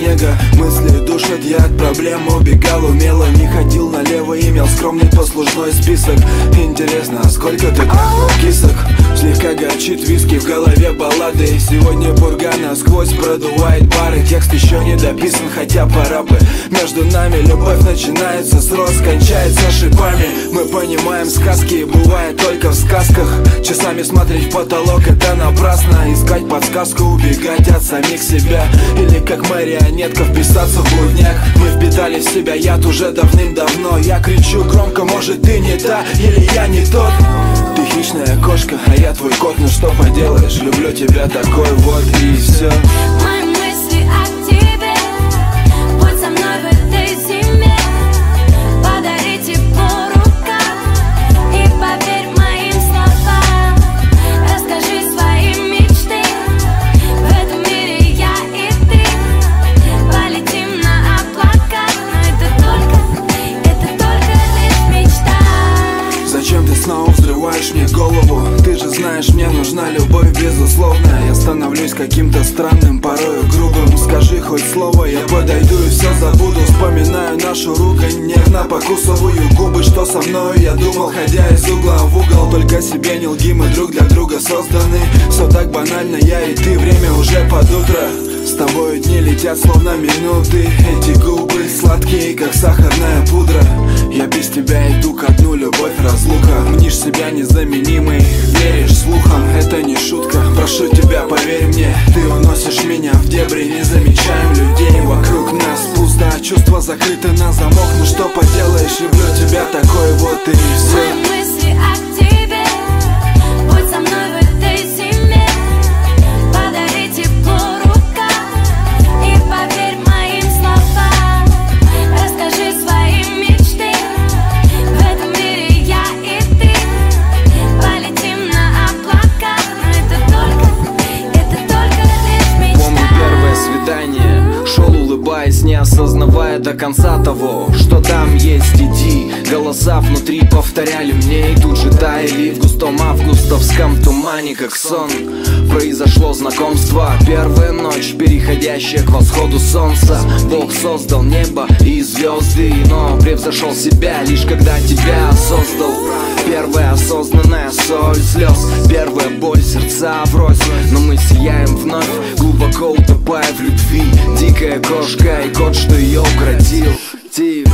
снега. Мысли душат, я от проблем убегал умело. Не ходил налево, имел скромный послужной список. Интересно, а сколько ты трахнул кисок? Слегка горчит виски, в голове баллады. Сегодня пурга насквозь продувает бары. Текст еще не дописан, хотя пора бы. Между нами любовь начинается с роз, кончается шипами. Мы понимаем, сказки бывает только в сказках. Часами смотреть в потолок — это напрасно. Искать подсказку, убегать от самих себя. Или как марионетка вписаться в блудняк. Мы впитали в себя яд уже давным-давно. Я кричу громко, может ты не та, или я не тот. Ты хищная кошка, а я твой кот. Ну что поделаешь, люблю тебя такой вот, и все. Мои мысли о тебе, будь со мной в этой зиме. Подари тепло рукам и поверь моим словам. Расскажи свои мечты, в этом мире я и ты. Полетим на облаках, но это только лишь мечта. Зачем ты снова взрываешь мне голову? Ты же знаешь, мне нужна любовь безусловная. Я становлюсь каким-то странным, порою грубым. Скажи хоть слово, я подойду и все забуду. Вспоминаю нашу ругань, нервно покусываю губы. Что со мною я думал, ходя из угла в угол. Только себе не лги, мы друг для друга созданы. Все так банально, я и ты, время уже под утро. С тобой дни летят словно минуты. Эти губы сладкие, как сахарная пудра. Я без тебя иду ко дну, любовь, разлука. Мнишь себя незаменимой, веришь слухам, это не шутка. Прошу тебя, поверь мне, ты уносишь меня в дебри. Не замечаем людей, вокруг нас пусто, а чувства закрыты на замок. Ну что поделаешь, люблю тебя такой вот, и все. Мои мысли о тебе, будь со мной в этой зиме. Подари тепло рукам и поверь моим словам. Расскажи свои мечты, в этом мире я и ты. Полетим на облаках, но это только лишь мечта. Помню первое свидание, шел улыбаясь, не осознавая до конца того, что там есть, иди. Голоса внутри повторяли мне и тут же таяли в густом августовском тумане, как сон. Произошло знакомство, первая ночь, переходящая к восходу солнца. Бог создал небо и звезды, но превзошел себя лишь когда тебя создал. Первая осознанная соль слез, первая боль сердца врозь. Но мы сияем вновь, глубоко утопая в любви. Дикая кошка и кот, что ее укротил. Тип.